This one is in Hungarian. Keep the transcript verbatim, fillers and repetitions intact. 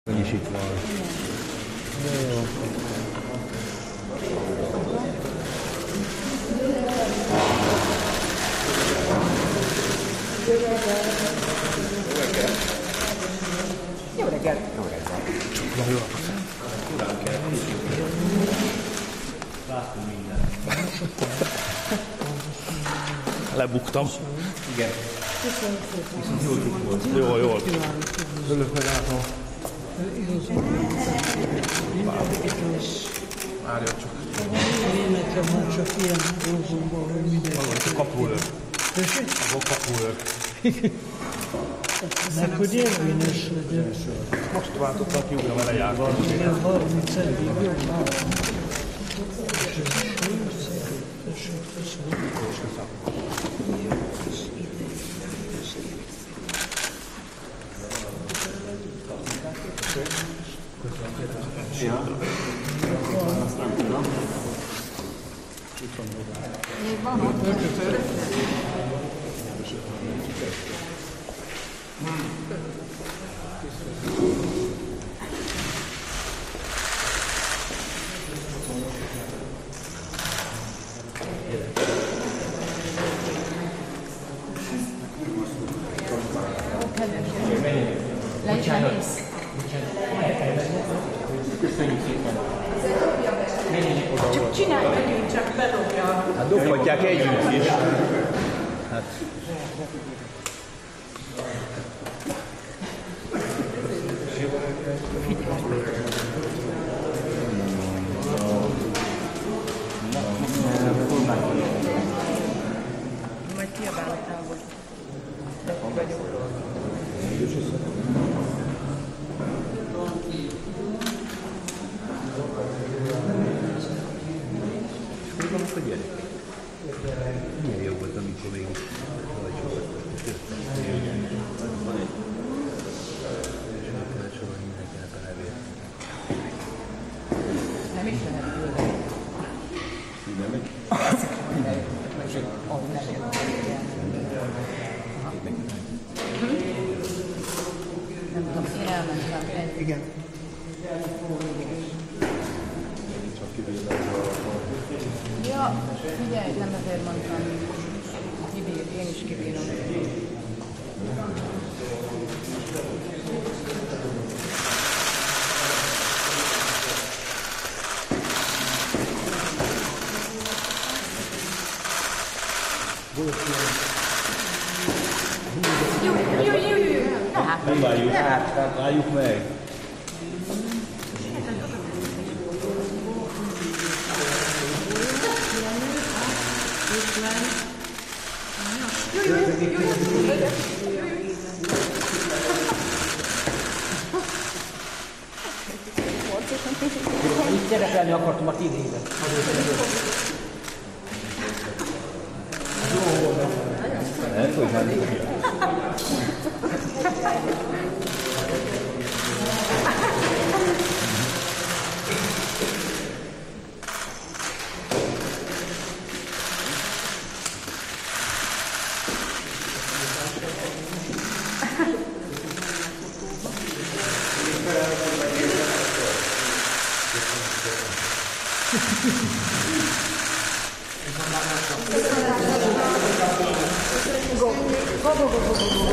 Is itt van. Jó. Jó reggelt! Jó reggelt! Jó reggelt! Jó reggelt! Urán kell. Láttunk mindent. Lebuktam. Igen. Viszont jól tud volt. Jól, jól. Örülök, hogy látom. Várja csak. Én nekem már csak ilyen dolgomban, hogy minden. Maga, ez a kapuőr. Tessék? A kapuőr. Meg hogy érvényes legyen. Most váltottak ki újra vele járni. Igen, harminc évig jobb már. Ja. Azt nem tudom. Itt van még van ott. Köszönjük szépen. Csak csinálj megint, csak bedobja. Hát dobhatják együtt is. Hát. Majd kiabál a távol. Most a gyerekek. Milyen jó volt, amikor még vagy sokat van egy kellett sorolni mindenkinek a nevét. Nem is lehet küldeni. Nem? Az nem Nem tudom, én elmentem. Igen. Ja, figyelj, nem azért mondtam. Kibír, én is kibírom. Jó, jó, jó, jó, jó. Nem várjuk át, várjuk meg. Itt szerepelni akartam a tíz évet. Nem, hogy már nincs. Go, go, go, go, go.